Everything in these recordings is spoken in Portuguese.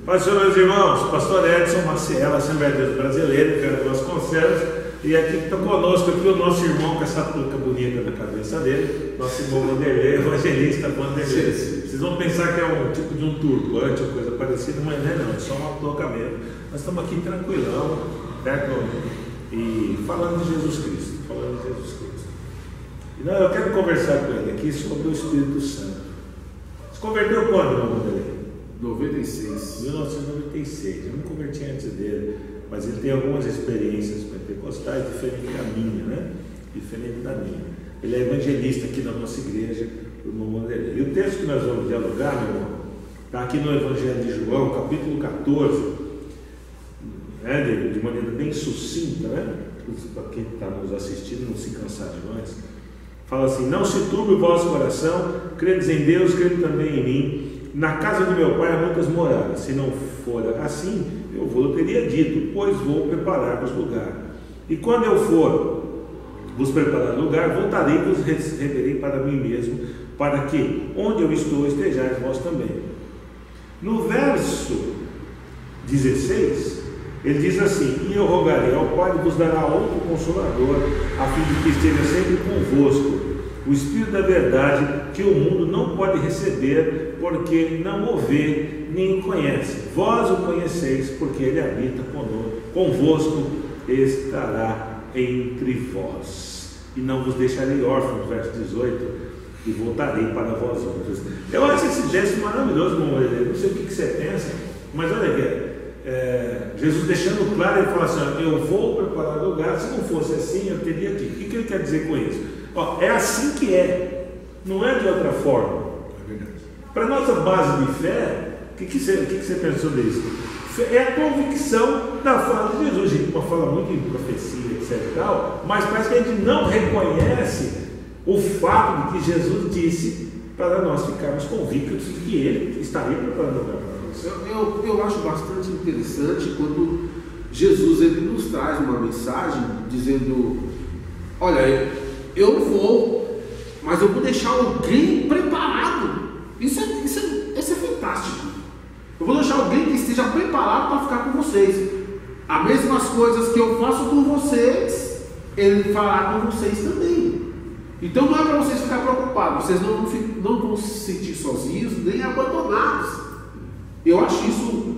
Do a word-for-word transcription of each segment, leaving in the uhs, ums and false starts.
Paz do Senhor, meus irmãos, pastor Edson Maciel, Assembleia de Deus Brasileira, Ricardo Vasconcelos, e aqui está conosco aqui o nosso irmão com essa touca bonita na cabeça dele, nosso irmão Vanderlei, evangelista Vanderlei. Vocês vão pensar que é um tipo de um turbante ou coisa parecida, mas não é não, é só uma touca mesmo. Nós estamos aqui tranquilão, perto, e falando de Jesus Cristo, falando de Jesus Cristo. E não, eu quero conversar com ele aqui sobre o Espírito Santo. Se converteu quando, irmão Vanderlei? noventa e seis. mil novecentos e noventa e seis, eu não converti antes dele, mas ele tem algumas experiências pentecostais diferentes da minha, né? Diferente da minha. Ele é evangelista aqui na nossa igreja, o irmão Vanderlei. E o texto que nós vamos dialogar, meu irmão, está aqui no Evangelho de João, capítulo quatorze, né? de, de maneira bem sucinta, né? Para quem está nos assistindo não se cansar de nós. Fala assim: não se turbe o vosso coração, credes em Deus, crede também em mim. Na casa de meu pai há muitas moradas. Se não for assim, eu vou teria dito, pois vou preparar-vos lugar. E quando eu for vos preparar lugar, voltarei e vos receberei para mim mesmo, para que onde eu estou estejais vós também. No verso dezesseis, ele diz assim: e eu rogarei ao Pai e vos dará outro Consolador, a fim de que esteja sempre convosco, o Espírito da verdade, que o mundo não pode receber, porque não o vê nem o conhece. Vós o conheceis, porque ele habita conosco, convosco estará entre vós. E não vos deixarei órfãos, verso dezoito, e voltarei para vós outros. Eu acho esse texto maravilhoso, meu irmão. Não sei o que, que você pensa, mas olha aqui, é, Jesus deixando claro, ele fala assim: eu vou preparar lugar. Se não fosse assim, eu teria aqui. O que, que ele quer dizer com isso? Ó, é assim que é, não é de outra forma. É verdade. Para nossa base de fé, o que, que, você, que, que você pensou disso? É a convicção da fala de Jesus. A gente não fala muito em profecia, etc e tal, mas parece que a gente não reconhece o fato de que Jesus disse para nós ficarmos convictos de que Ele estaria preparando o lugar para nós. Eu, eu, eu acho bastante interessante quando Jesus ele nos traz uma mensagem dizendo: olha, eu vou, mas eu vou deixar alguém preparado. Isso é, isso é, isso é fantástico. Eu vou deixar alguém que esteja preparado para ficar com vocês. As mesmas coisas que eu faço com vocês, Ele fará com vocês também. Então não é para vocês ficarem preocupados. Vocês não, não vão se sentir sozinhos nem abandonados. Eu acho isso,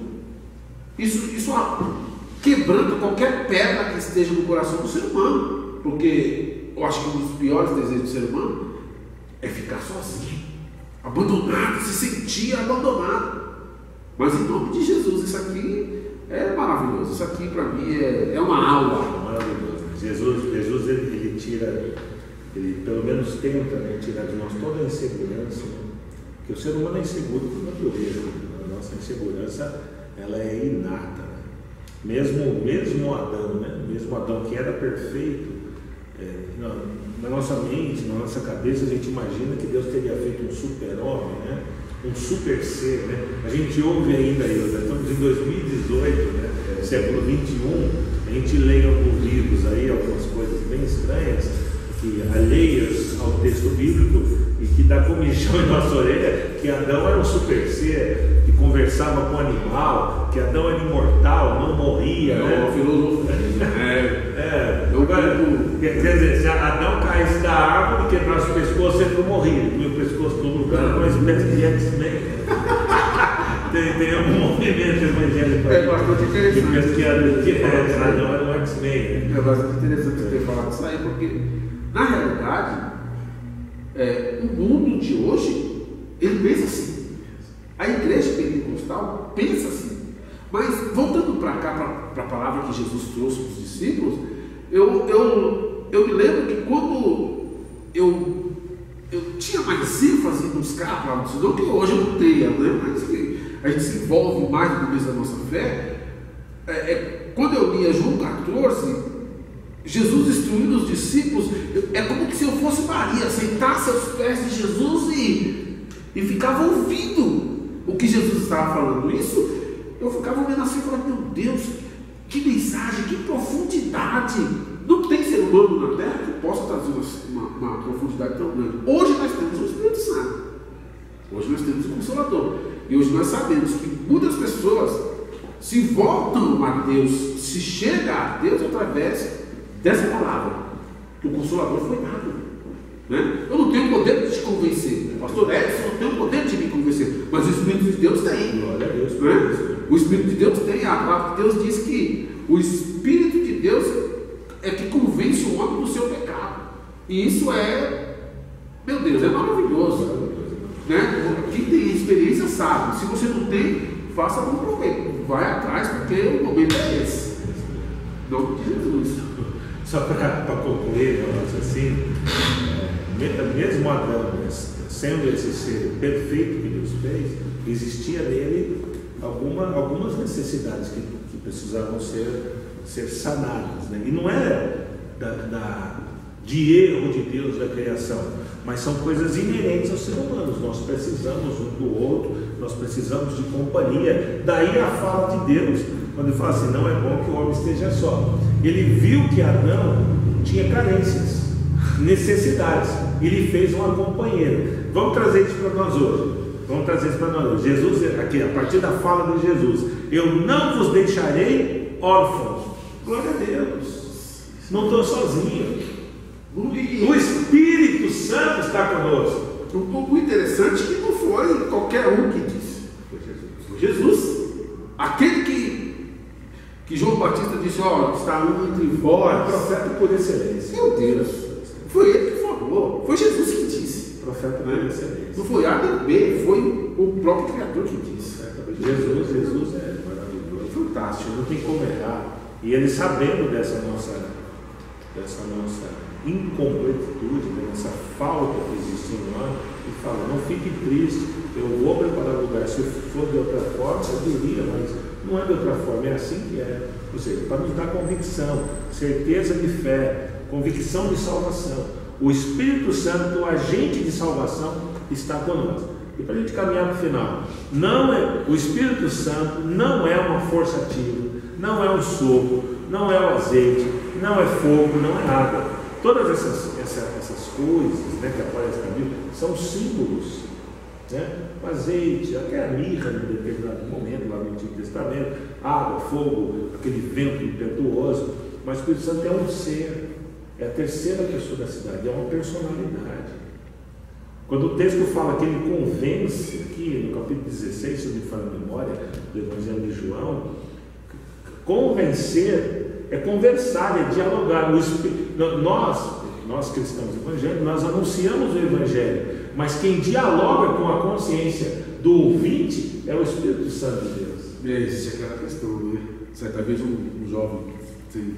isso, isso quebrando qualquer pedra que esteja no coração do ser humano. Porque eu acho que um dos piores desejos do ser humano é ficar sozinho, abandonado, se sentir abandonado. Mas em nome de Jesus, isso aqui é maravilhoso. Isso aqui para mim é, é uma aula. Maravilhoso. Jesus, Jesus ele, ele tira, ele pelo menos tenta, né, tirar de nós toda a insegurança, né? Porque o ser humano é inseguro por natureza. A nossa insegurança ela é inata. Né? Mesmo, mesmo Adão, né? Mesmo Adão que era perfeito, é, na, na nossa mente, na nossa cabeça, a gente imagina que Deus teria feito um super-homem, né? Um super ser, né? A gente ouve ainda, eu, nós estamos em dois mil e dezoito, né? É, século vinte e um, a gente lê em alguns livros aí, algumas coisas bem estranhas, que alheias ao texto bíblico e que dá comichão em nossa orelha, que Adão era um super ser, que conversava com o animal, que Adão era imortal, não morria, é né? Uma filosofia. É, é. Agora, quer dizer, se Adão caísse da árvore, quebrasse o pescoço, sempre morria, ele o pescoço todo lugar, uma espécie de X-Men. tem, tem um movimento evangélico é bastante interessante. Que Adão era um X-Men. É bastante interessante você ter falado isso aí, porque na realidade, é, o mundo de hoje, ele pensa assim. A igreja pentecostal pensa assim. Mas voltando para cá, para a palavra que Jesus trouxe para os discípulos, eu, eu, eu me lembro que quando eu, eu tinha mais ênfase em buscar a palavra de Deus, não que hoje eu não tenha, né? Mas que a gente se envolve mais no começo da nossa fé, é, é, quando eu lia João quatorze, Jesus instruindo os discípulos, é como que se eu fosse Maria, sentasse aos pés de Jesus e, e ficava ouvindo o que Jesus estava falando. Isso, eu ficava vendo assim e falava: meu Deus, que mensagem, que profundidade! Não tem ser humano na terra que possa trazer uma, uma, uma profundidade tão grande. Hoje nós temos o Espírito Santo. Hoje nós temos o Consolador. E hoje nós sabemos que muitas pessoas se voltam a Deus, se chega a Deus através dessa palavra, que o Consolador foi dado. Né? Eu não tenho o poder de te convencer. Pastor Edson não tem o poder de me convencer. Mas o Espírito de Deus tem. Glória a Deus. Né? O Espírito de Deus tem. A palavra de Deus diz que o Espírito de Deus é que convence o homem do seu pecado. E isso é, meu Deus, é maravilhoso. Né? Quem tem experiência sabe. Se você não tem, faça bom proveito. Vai atrás, porque o momento é esse. Em nome de Jesus. Só para concluir, assim, é, mesmo Adão, sendo esse ser perfeito que Deus fez, existia nele alguma, algumas necessidades que, que precisavam ser, ser sanadas. Né? E não é da, da, de erro de Deus da criação, mas são coisas inerentes aos seres humanos. Nós precisamos um do outro, nós precisamos de companhia. Daí a fala de Deus, quando ele fala assim: não é bom que o homem esteja só. Ele viu que Adão tinha carências, necessidades, ele fez uma companheira. Vamos trazer isso para nós hoje. Vamos trazer isso para nós hoje. Jesus, aqui, a partir da fala de Jesus: eu não vos deixarei órfãos. Glória a Deus. Não estou sozinho. O Espírito Santo está conosco. O interessante é que não foi qualquer um que disse. Foi Jesus. Foi Jesus. Aquele que, que João Batista disse: ó, está um entre vós. Profeta por excelência. Meu Deus. Foi ele que falou. Foi Jesus que disse. Profeta por né? excelência. Não foi A nem B, foi o próprio Criador que disse. Jesus, Jesus é maravilhoso, é fantástico, não tem como errar. E ele, sabendo dessa nossa, dessa nossa incompletitude, dessa falta que existe em nós, ele fala: não fique triste, eu vou preparar lugar. Se for de outra forma, eu diria, mas não é de outra forma, é assim que é. Ou seja, para nos dar convicção, certeza de fé, convicção de salvação. O Espírito Santo, o agente de salvação, está conosco. E para a gente caminhar para o final, não é, o Espírito Santo não é uma força ativa, não é um sopro, não é o azeite, não é fogo, não é nada. Todas essas, essas, essas coisas, né, que aparecem na Bíblia são símbolos. Né? O azeite, até a mirra em determinado momento lá no Antigo Testamento, água, fogo, aquele vento impetuoso. Mas o Espírito Santo é um ser, é a terceira pessoa da cidade, é uma personalidade. Quando o texto fala que ele convence, aqui no capítulo dezesseis, se eu me falo a memória, do Evangelho de João, convencer é conversar, é dialogar. O Espírito, nós, nós cristãos evangélicos, nós anunciamos o Evangelho, mas quem dialoga com a consciência do ouvinte é o Espírito Santo de Deus. E aí existe aquela questão, né? Certa vez um, um jovem, sim,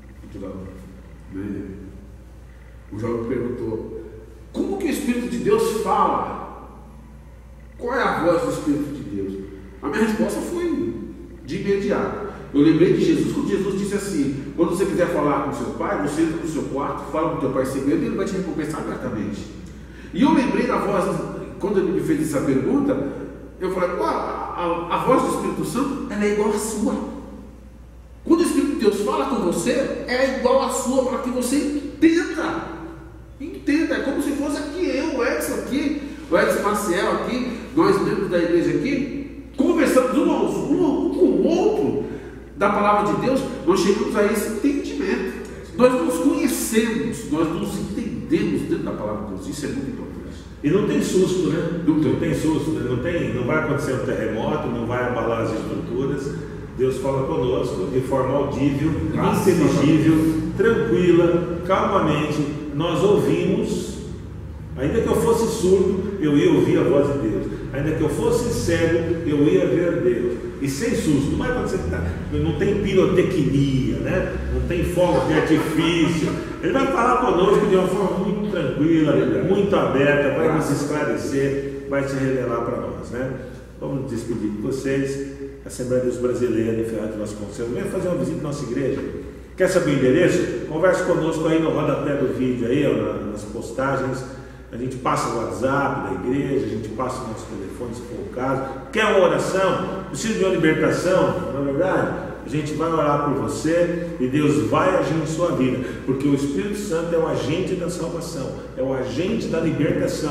né? O jovem perguntou: como que o Espírito de Deus fala? Qual é a voz do Espírito de Deus? A minha resposta foi de imediato. Eu lembrei de Jesus, quando Jesus disse assim: quando você quiser falar com seu pai, você entra no seu quarto, fala com teu pai segredo, ele vai te recompensar abertamente. E eu lembrei da voz, quando ele me fez essa pergunta, eu falei: a, a, a voz do Espírito Santo, ela é igual à sua. Quando o Espírito de Deus fala com você, é igual à sua, para que você entenda. Entenda, é como se fosse aqui eu, o Edson aqui, o Edson Maciel aqui, nós membros da igreja aqui, conversamos um, um, um com o outro da palavra de Deus, nós chegamos a esse entendimento. Nós nos conhecemos, nós nos entendemos dentro da palavra de Deus. Isso é muito importante. E não tem susto, né? Não, não tem susto, né? não, tem, não vai acontecer um terremoto, não vai abalar as estruturas. Deus fala conosco de forma audível, Nossa, inteligível, tranquila, calmamente. Nós ouvimos. Ainda que eu fosse surdo, eu ia ouvir a voz de Deus. Ainda que eu fosse cego, eu ia ver Deus. E sem susto. Não vai acontecer nada. Não tem pirotecnia, né? Não tem fogo de artifício. Ele vai falar conosco de uma forma muito tranquila, muito aberta, vai nos esclarecer, vai se revelar para nós, né? Vamos nos despedir de vocês. Assembleia dos Brasileiros, em Ferraz de Vasconcelos. Venha fazer uma visita à nossa igreja. Quer saber o endereço? Converse conosco aí no rodapé do vídeo, aí, ó, nas postagens. A gente passa o WhatsApp da igreja, a gente passa o nosso telefone, se for o caso. Quer uma oração? Precisa de uma libertação? Não é verdade? A gente vai orar por você e Deus vai agir em sua vida, porque o Espírito Santo é o agente da salvação, é o agente da libertação.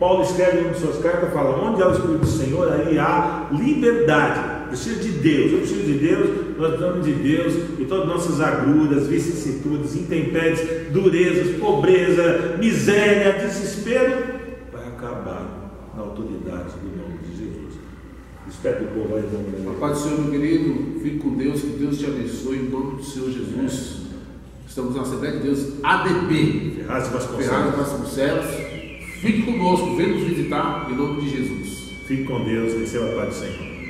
Paulo escreve em uma de suas cartas, fala, onde há o Espírito do Senhor, aí há liberdade. Preciso de Deus, eu preciso de Deus, nós precisamos de Deus, e todas as nossas agruras, vicissitudes, intempéries, durezas, pobreza, miséria, desespero, vai acabar na autoridade do nome de Jesus. Espero que o povo vai dar A paz do Senhor, meu querido, fique com Deus, que Deus te abençoe em nome do Senhor Jesus. Estamos na Assembleia de Deus A D B, Ferraz e Vasconcelos. Ferraz e Vasconcelos. Fique conosco, venha nos visitar em nome de Jesus. Fique com Deus, receba a paz do Senhor.